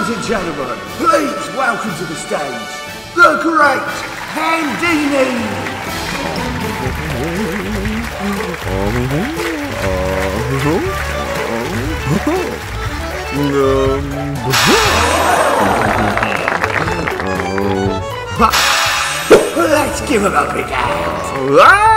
Ladies and gentlemen, please welcome to the stage, the Great Handini! Let's give him a big hand!